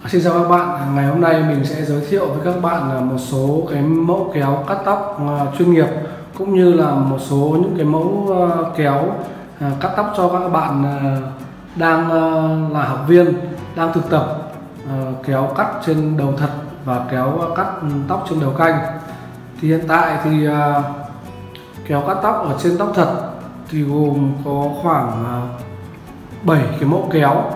Xin chào các bạn, ngày hôm nay mình sẽ giới thiệu với các bạn một số cái mẫu kéo cắt tóc chuyên nghiệp, cũng như là một số những cái mẫu kéo cắt tóc cho các bạn đang là học viên, đang thực tập kéo cắt trên đầu thật và kéo cắt tóc trên đầu canh. Thì hiện tại thì kéo cắt tóc ở trên tóc thật thì gồm có khoảng 7 cái mẫu kéo.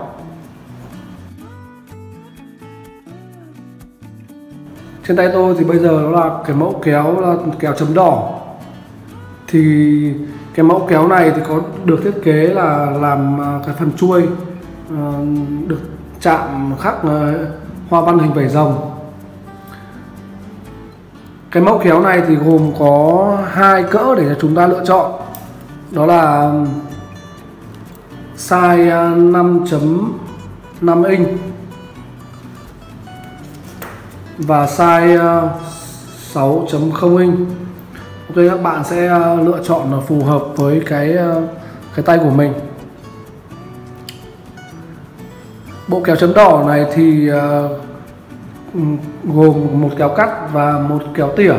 Trên tay tôi thì bây giờ nó là cái mẫu kéo là kéo chấm đỏ. Thì cái mẫu kéo này thì có được thiết kế là làm cái phần chuôi được chạm khắc hoa văn hình vảy rồng. Cái mẫu kéo này thì gồm có 2 cỡ để chúng ta lựa chọn. Đó là size 5.5 inch và size 6.0 inch. Ok, các bạn sẽ lựa chọn phù hợp với cái tay của mình. Bộ kéo chấm đỏ này thì gồm một kéo cắt và một kéo tỉa.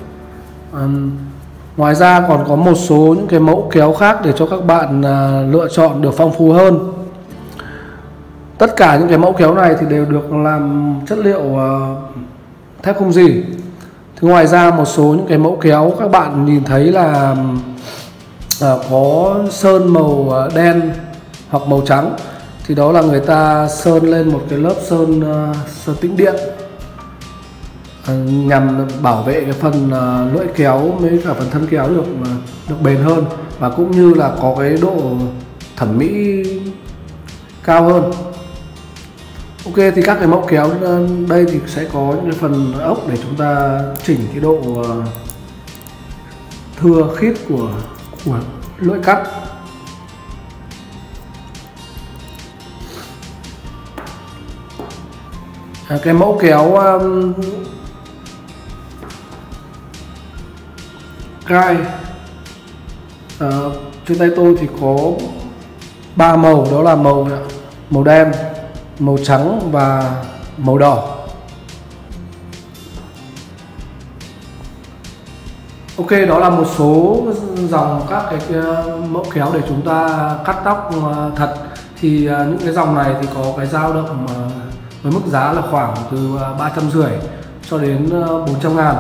Ngoài ra còn có một số những cái mẫu kéo khác để cho các bạn lựa chọn được phong phú hơn. Tất cả những cái mẫu kéo này thì đều được làm chất liệu thép không rỉ. Thì ngoài ra một số những cái mẫu kéo các bạn nhìn thấy là có sơn màu đen hoặc màu trắng, thì đó là người ta sơn lên một cái lớp sơn tĩnh điện nhằm bảo vệ cái phần lưỡi kéo với cả phần thân kéo được bền hơn, và cũng như là có cái độ thẩm mỹ cao hơn. Ok, thì các cái mẫu kéo đây thì sẽ có những cái phần ốc để chúng ta chỉnh cái độ thưa khít của lưỡi cắt. Cái mẫu kéo gai trên tay tôi thì có 3 màu, đó là màu đen, màu trắng và màu đỏ. Ok, đó là một số dòng các cái mẫu kéo để chúng ta cắt tóc thật. Thì những cái dòng này thì có cái dao động với mức giá là khoảng từ 350 cho đến 400 ngàn.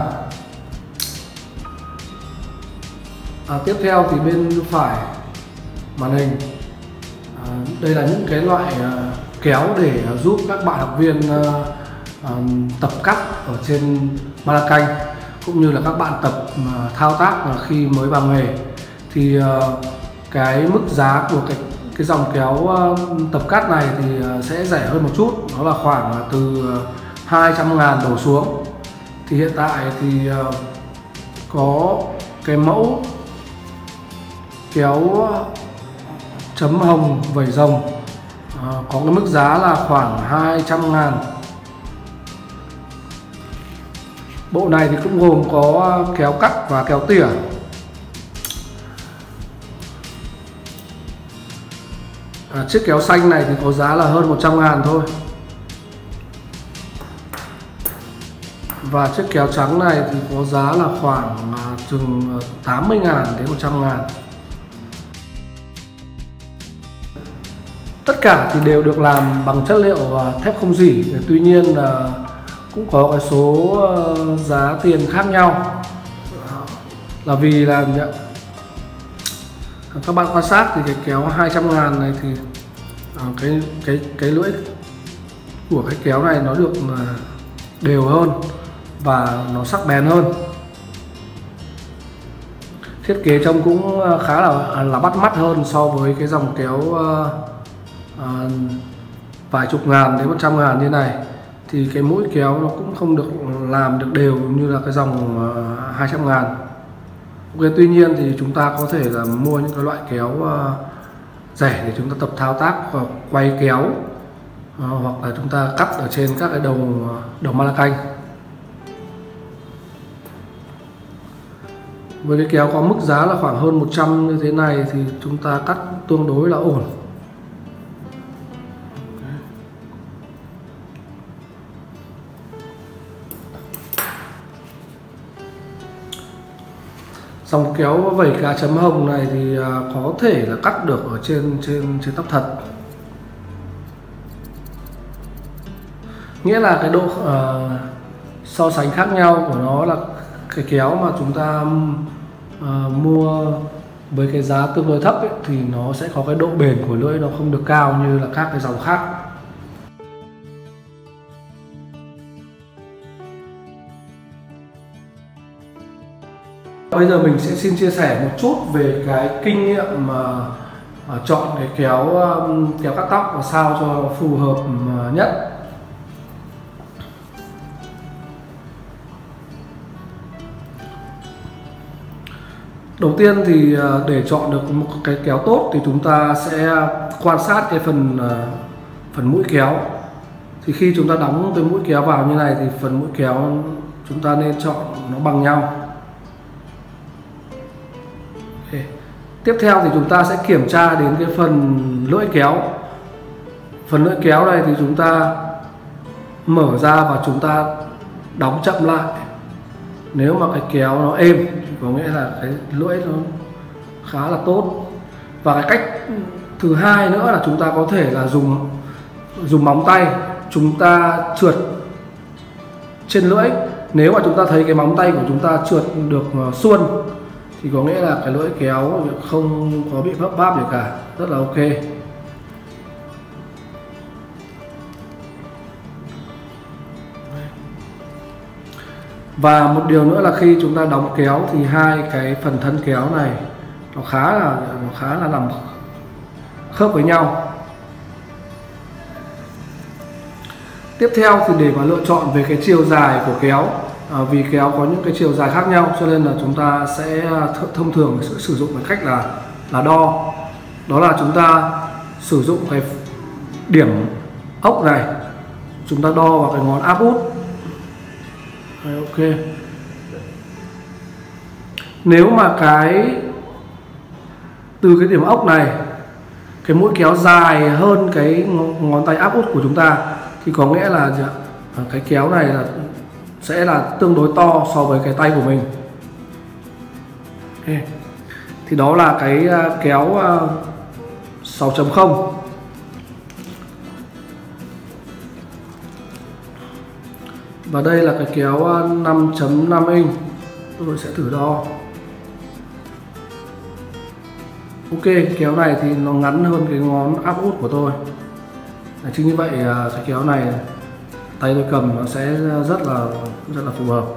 Tiếp theo thì bên phải màn hình, đây là những cái loại kéo để giúp các bạn học viên tập cắt ở trên Malacanh, cũng như là các bạn tập thao tác khi mới vào nghề. Thì cái mức giá của cái dòng kéo tập cắt này thì sẽ rẻ hơn một chút, đó là khoảng từ 200 ngàn đổ xuống. Thì hiện tại thì có cái mẫu kéo chấm hồng vảy rồng có cái mức giá là khoảng 200 ngàn. Bộ này thì cũng gồm có kéo cắt và kéo tỉa. Chiếc kéo xanh này thì có giá là hơn 100 ngàn thôi. Và chiếc kéo trắng này thì có giá là khoảng chừng 80 ngàn đến 100 ngàn. Tất cả thì đều được làm bằng chất liệu thép không rỉ. Tuy nhiên là cũng có cái số giá tiền khác nhau, là vì là các bạn quan sát thì cái kéo 200 ngàn này thì cái lưỡi của cái kéo này nó được đều hơn và nó sắc bén hơn. Thiết kế trông cũng khá là bắt mắt hơn so với cái dòng kéo vài chục ngàn đến 100 ngàn như này. Thì cái mũi kéo nó cũng không được làm được đều như là cái dòng 200 ngàn. Ok, tuy nhiên thì chúng ta có thể là mua những cái loại kéo rẻ để chúng ta tập thao tác và quay kéo, hoặc là chúng ta cắt ở trên các cái đầu Malacanh. Với cái kéo có mức giá là khoảng hơn 100 như thế này thì chúng ta cắt tương đối là ổn. Dòng kéo vẩy cá chấm hồng này thì có thể là cắt được ở trên tóc thật. Nghĩa là cái độ so sánh khác nhau của nó là cái kéo mà chúng ta mua với cái giá tương đối thấp ấy, thì nó sẽ có cái độ bền của lưỡi nó không được cao như là các cái dòng khác. Bây giờ mình sẽ xin chia sẻ một chút về cái kinh nghiệm mà chọn cái kéo cắt tóc và sao cho phù hợp nhất. Đầu tiên thì để chọn được một cái kéo tốt thì chúng ta sẽ quan sát cái phần mũi kéo. Thì khi chúng ta đóng cái mũi kéo vào như này thì phần mũi kéo chúng ta nên chọn nó bằng nhau. Tiếp theo thì chúng ta sẽ kiểm tra đến cái phần lưỡi kéo. Phần lưỡi kéo này thì chúng ta mở ra và chúng ta đóng chậm lại. Nếu mà cái kéo nó êm thì có nghĩa là cái lưỡi nó khá là tốt. Và cái cách thứ hai nữa là chúng ta có thể là dùng móng tay chúng ta trượt trên lưỡi. Nếu mà chúng ta thấy cái móng tay của chúng ta trượt được suôn thì có nghĩa là cái lưỡi kéo không có bị vấp váp gì cả, rất là ok. Và một điều nữa là khi chúng ta đóng kéo thì hai cái phần thân kéo này nó khá là nằm khớp với nhau. Tiếp theo thì để mà lựa chọn về cái chiều dài của kéo, vì kéo có những cái chiều dài khác nhau cho nên là chúng ta sẽ thông thường sẽ sử dụng cái cách là đo. Đó là chúng ta sử dụng cái điểm ốc này, chúng ta đo vào cái ngón áp út. Ok. Nếu mà từ cái điểm ốc này cái mũi kéo dài hơn cái ngón tay áp út của chúng ta thì có nghĩa là cái kéo này sẽ là tương đối to so với cái tay của mình. Okay. Thì đó là cái kéo 6.0. Và đây là cái kéo 5.5 inch. Tôi sẽ thử đo. Ok, kéo này thì nó ngắn hơn cái ngón áp út của tôi. Chính như vậy cái kéo này tay tôi cầm nó sẽ rất là phù hợp.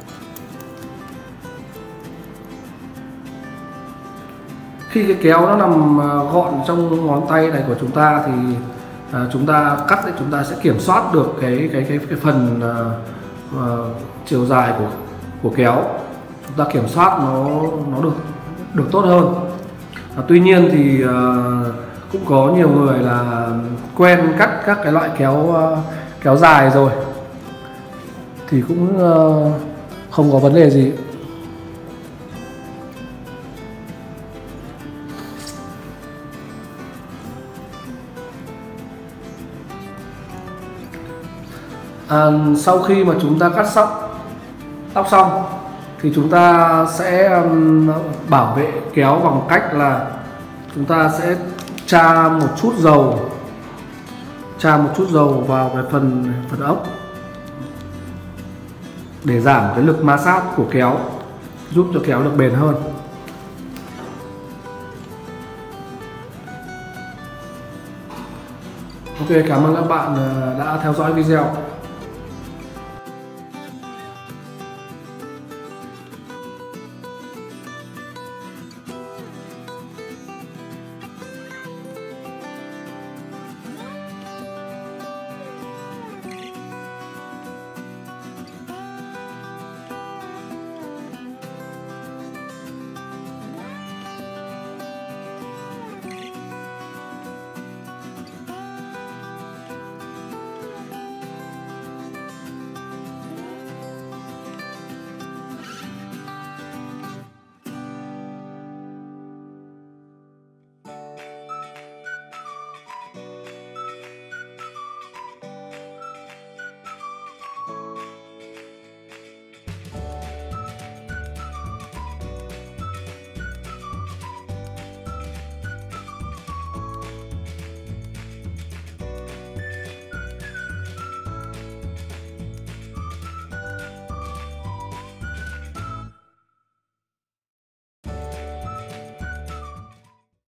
Khi cái kéo nó nằm gọn trong ngón tay này của chúng ta thì chúng ta cắt thì chúng ta sẽ kiểm soát được cái phần chiều dài của kéo, chúng ta kiểm soát nó được tốt hơn. Tuy nhiên thì cũng có nhiều người là quen cắt các cái loại kéo dài rồi thì cũng không có vấn đề gì. Sau khi mà chúng ta cắt tóc xong thì chúng ta sẽ bảo vệ kéo bằng cách là chúng ta sẽ tra một chút dầu vào cái phần ốc để giảm cái lực ma sát của kéo, giúp cho kéo được bền hơn. Ok, cảm ơn các bạn đã theo dõi video.